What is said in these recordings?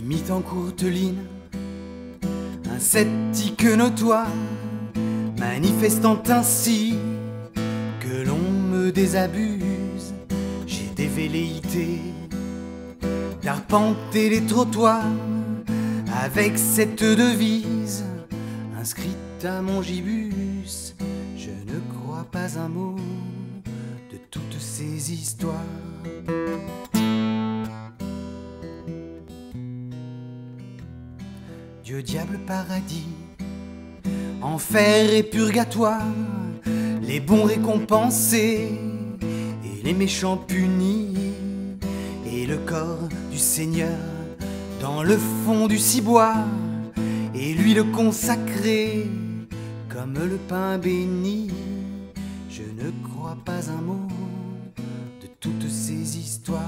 imite en courte ligne un sceptique notoire, manifestant ainsi que l'on me désabuse. J'ai des velléités d'arpenter les trottoirs avec cette devise inscrite à mon gibus: je ne crois pas un mot de toutes ces histoires. Dieu, diable, paradis, enfer et purgatoire, les bons récompensés et les méchants punis, et le corps du Seigneur dans le fond du ciboire, et l'huile consacrée comme le pain béni. Je ne crois pas un mot de toutes ces histoires.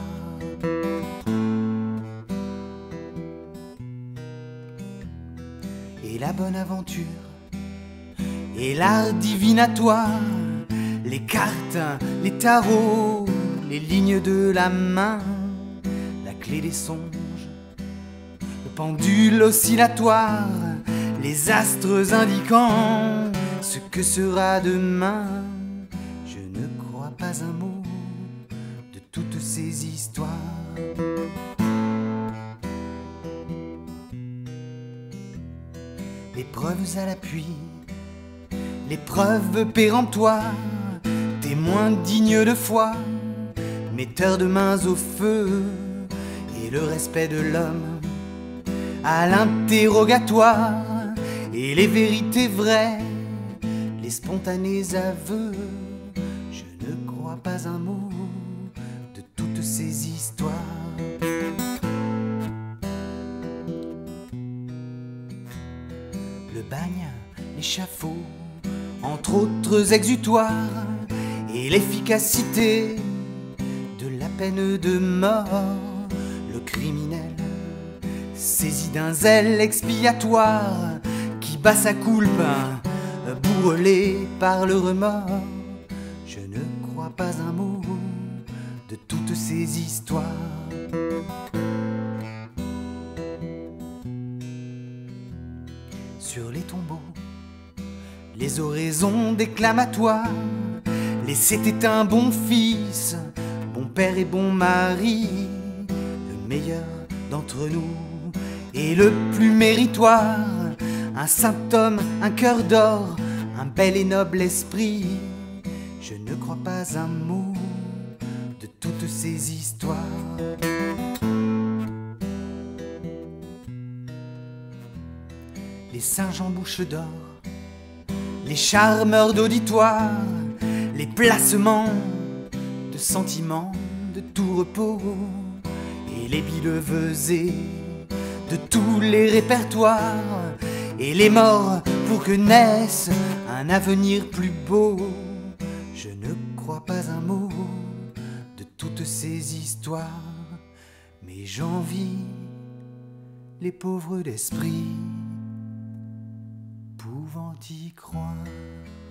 Et la bonne aventure et l'art divinatoire, les cartes, les tarots, les lignes de la main, la clé des songes, le pendule oscillatoire, les astres indiquant ce que sera demain. Je ne crois pas un mot de toutes ces histoires. Les preuves à l'appui, les preuves péremptoires, témoins dignes de foi, metteurs de mains au feu, et le respect de l'homme à l'interrogatoire, et les vérités vraies, les spontanés aveux. Je ne crois pas un mot de toutes ces histoires. Le bagne, l'échafaud, entre autres exutoires, et l'efficacité de la peine de mort. Le criminel, saisi d'un zèle expiatoire, qui bat sa coulpe, bourrelé par le remords. Je ne crois pas un mot de toutes ces histoires. Sur les tombeaux, les oraisons déclamatoires, les c'était un bon fils, bon père et bon mari, le meilleur d'entre nous et le plus méritoire, un saint homme, un cœur d'or, un bel et noble esprit. Je ne crois pas un mot de toutes ces histoires. Les singes en bouche d'or, les charmeurs d'auditoire, les placements de sentiments de tout repos, et les billevesées de tous les répertoires, et les morts pour que naisse un avenir plus beau. Je ne crois pas un mot de toutes ces histoires, mais j'envie les pauvres d'esprit pouvant y croire.